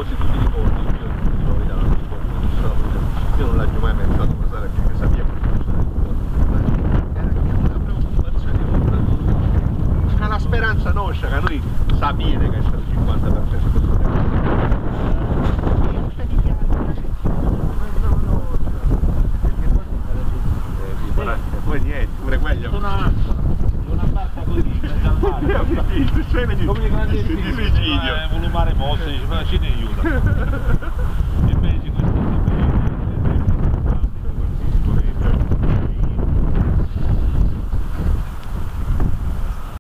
cose tu ti ricordi, io dico la verità, non mi ricordo, io non l'avevo mai pensato passare perché sapevo che non c'era una preoccupazione, una speranza nostra che noi sapere che è stato il 50% del e poi niente, pure quelli una barca così, scene di come i grandi suicidio, volumare mosse, dice, ma ci ne aiuta.